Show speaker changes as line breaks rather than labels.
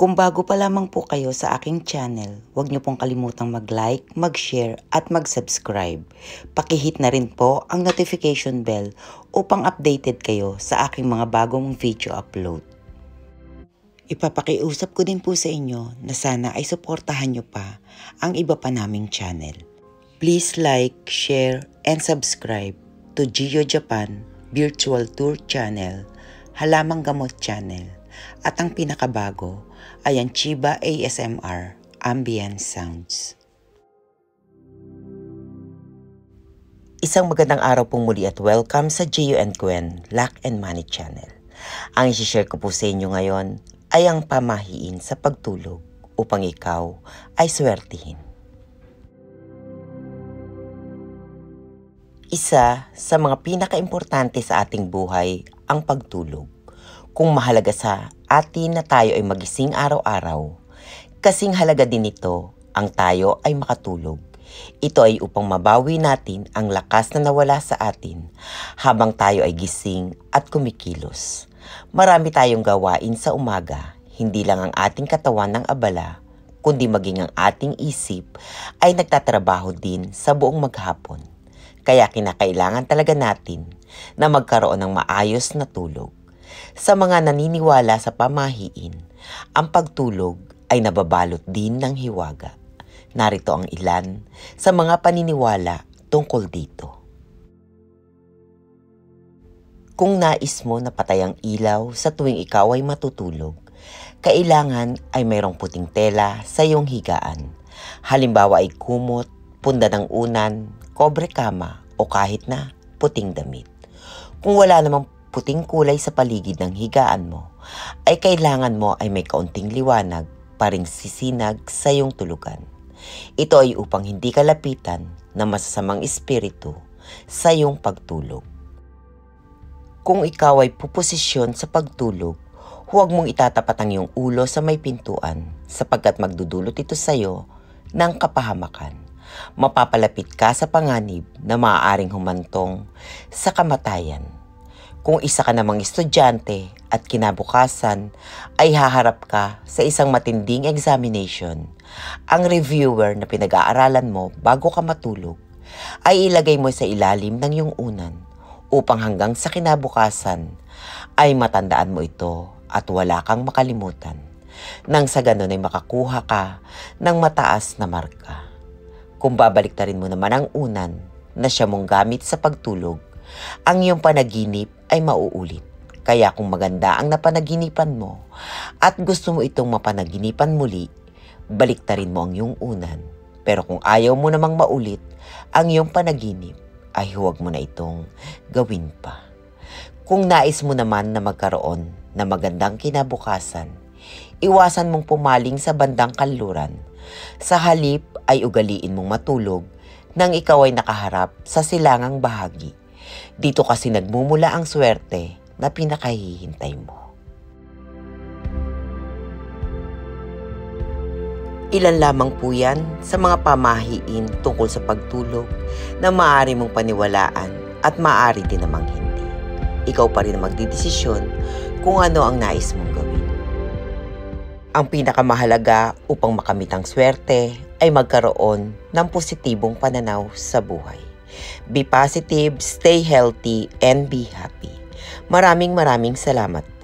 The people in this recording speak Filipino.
Kung bago pa lamang po kayo sa aking channel, huwag niyo pong kalimutang mag-like, mag-share at mag-subscribe. Pakihit na rin po ang notification bell upang updated kayo sa aking mga bagong video upload. Ipapakiusap ko din po sa inyo na sana ay suportahan niyo pa ang iba pa naming channel. Please like, share, and subscribe to Gio Japan Virtual Tour Channel, Halamang Gamot Channel, at ang pinakabago ay ang Chiba ASMR Ambient Sounds. Isang magandang araw pong muli at welcome sa Gio and Gwen Luck and Money Channel. Ang isi-share ko po sa inyo ngayon ay ang pamahiin sa pagtulog upang ikaw ay swertihin. Isa sa mga pinaka-importante sa ating buhay ang pagtulog. Kung mahalaga sa atin na tayo ay magising araw-araw, kasing halaga din ito ang tayo ay makatulog. Ito ay upang mabawi natin ang lakas na nawala sa atin habang tayo ay gising at kumikilos. Marami tayong gawain sa umaga, hindi lang ang ating katawan ng abala, kundi maging ang ating isip ay nagtatrabaho din sa buong maghapon. Kaya kinakailangan talaga natin na magkaroon ng maayos na tulog. Sa mga naniniwala sa pamahiin, ang pagtulog ay nababalot din ng hiwaga. Narito ang ilan sa mga paniniwala tungkol dito. Kung nais mo na patay ang ilaw sa tuwing ikaw ay matutulog, kailangan ay mayroong puting tela sa iyong higaan. Halimbawa ay kumot, punda ng unan, kobre kama o kahit na puting damit. Kung wala namang puting kulay sa paligid ng higaan mo, ay kailangan mo ay may kaunting liwanag pa ring sisinag sa iyong tulugan. Ito ay upang hindi ka lapitan ng masasamang espiritu sa iyong pagtulog. Kung ikaw ay puposisyon sa pagtulog, huwag mong itatapat ang iyong ulo sa may pintuan sapagkat magdudulot ito sa iyo ng kapahamakan. Mapapalapit ka sa panganib na maaaring humantong sa kamatayan. Kung isa ka namang estudyante at kinabukasan ay haharap ka sa isang matinding examination, ang reviewer na pinag-aaralan mo bago ka matulog ay ilagay mo sa ilalim ng iyong unan upang hanggang sa kinabukasan ay matandaan mo ito at wala kang makalimutan. Nang sa ganun ay makakuha ka ng mataas na marka. Kung babaliktarin mo naman ang unan na siya mong gamit sa pagtulog, ang iyong panaginip ay mauulit. Kaya kung maganda ang napanaginipan mo at gusto mo itong mapanaginipan muli, baliktarin mo ang iyong unan. Pero kung ayaw mo namang maulit ang iyong panaginip, ay huwag mo na itong gawin pa. Kung nais mo naman na magkaroon na magandang kinabukasan, iwasan mong pumaling sa bandang kanluran. Sa halip ay ugaliin mong matulog nang ikaw ay nakaharap sa silangang bahagi. Dito kasi nagmumula ang swerte na pinakahihintay mo. Ilan lamang po yan sa mga pamahiin tungkol sa pagtulog na maaari mong paniwalaan at maaari din namang hindi. Ikaw pa rin ang magdidesisyon kung ano ang nais mong gawin. Ang pinakamahalaga upang makamit ang swerte ay magkaroon ng positibong pananaw sa buhay. Be positive, stay healthy, and be happy. Maraming salamat po.